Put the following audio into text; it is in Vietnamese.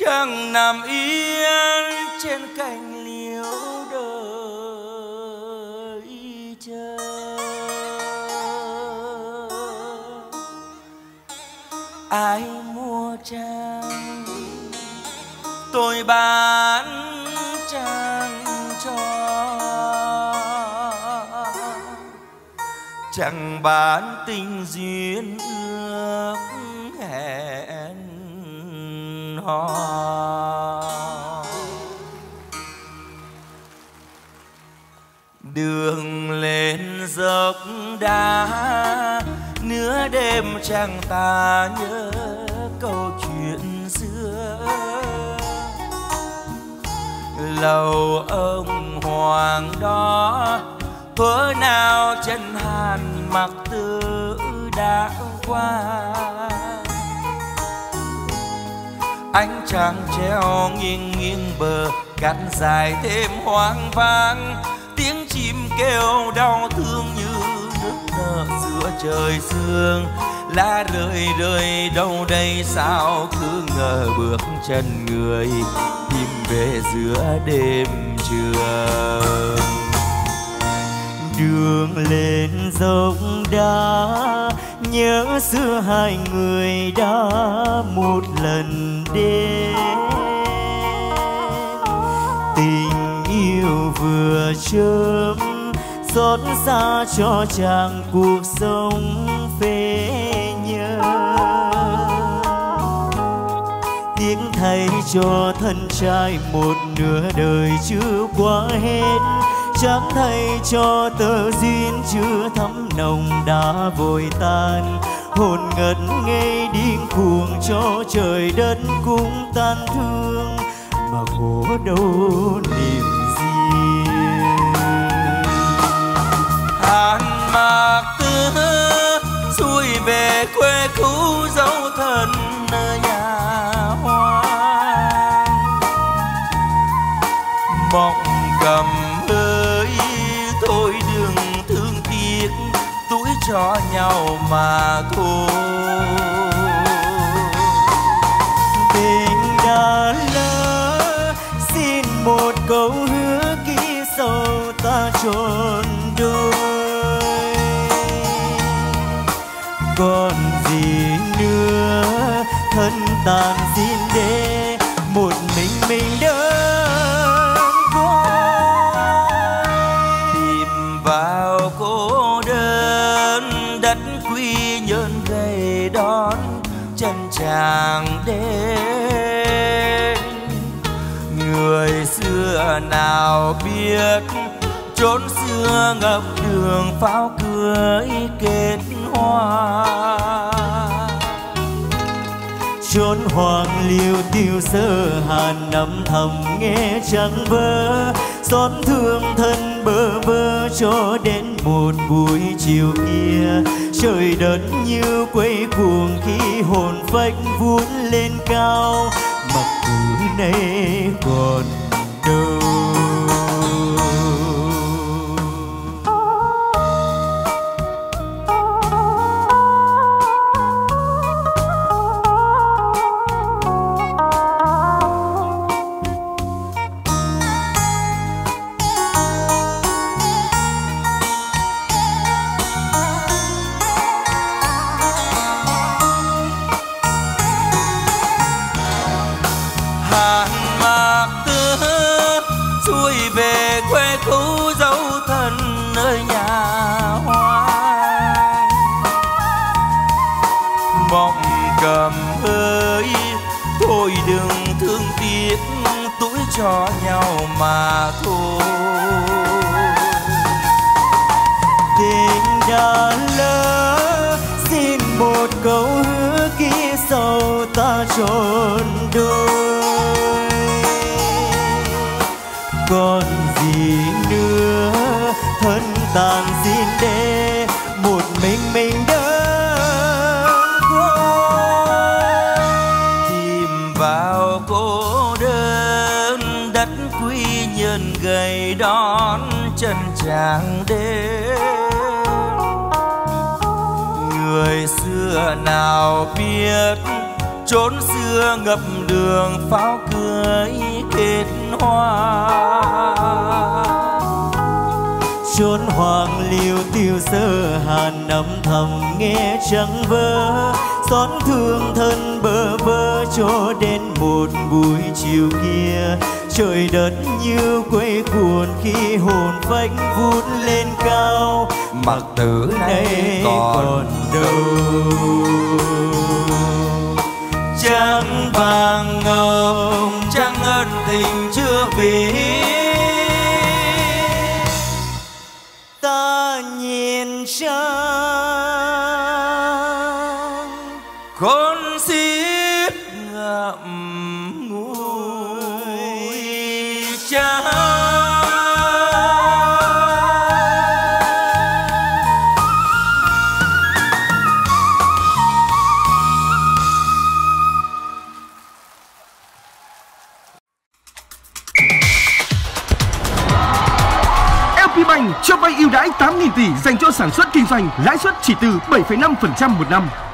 chẳng nằm yên trên cành liễu đợi chờ. Ai mua trang tôi bán trang cho, chẳng bán tình duyên ước hẹn hò. Đường lên dốc đá nửa đêm chẳng ta nhớ câu chuyện xưa. Lầu ông hoàng đó thuở nào chân hàn mặc tư đã qua. Ánh trăng treo nghiêng nghiêng bờ cát dài thêm hoang vắng. Tiếng chim kêu đau thương như nước nở giữa trời sương. Lá rơi rơi đâu đây sao cứ ngờ bước chân người tìm về giữa đêm trường. Đường lên dốc đá nhớ xưa hai người đã một lần đến. Tình yêu vừa chớm xót xa cho chàng cuộc sống phê nhớ. Tiếc thay cho thân trai một nửa đời chưa qua hết. Chẳng thay cho tơ duyên chưa thắm nồng đã vội tan. Hồn ngất ngây điên cuồng cho trời đất cũng tan thương. Mà khổ đâu niềm riêng. Hàn Mạc Tư xuôi về quê cũ dấu thân nơi nhà hoang. Mộng cầm ơi thôi đừng thương tiếc, tuổi cho nhau mà thôi. Tình đã lỡ xin một câu hứa kỹ sâu ta trọn đôi. Còn gì nữa thân tàn xin để một mình đơn côi. Tìm vào cô đơn đất quy nhơn gầy đón chân chàng đến. Người xưa nào biết chốn xưa ngập đường pháo cưới kết hoa. Chốn hoàng liêu tiêu sơ hàn âm thầm nghe chẳng vỡ. Xót thương thân bơ vơ cho đến một buổi chiều kia. Trời đất như quay cuồng khi hồn phách vút lên cao. Mặc cứ nay còn đâu. nơi nhà hoang. Mộng cầm ơi thôi đừng thương tiếc, tuổi cho nhau mà thôi. Tình đã lỡ xin một câu hứa kỹ sâu ta trọn đôi. Còn gì nữa thân tàn xin để một mình đơn côi. Chìm vào cô đơn đất quy nhơn gầy đón chân chàng đến. Người xưa nào biết chốn xưa ngập đường pháo cưới kết hoa. Chốn hoàng liêu tiêu sơ hàn âm thầm nghe trăng vỡ, xót thương thân bơ vơ cho đến một buổi chiều kia. Trời đất như quay cuồng khi hồn phách vút lên cao, mặc tử nay còn đâu. Trăng vàng ngọc trăng ân tình chưa về, ta nhìn trăng khôn xiết ngậm ngùi trăng. LPBank cho vay ưu đãi 8.000 tỷ dành cho sản xuất kinh doanh, lãi suất chỉ từ 7,5% một năm.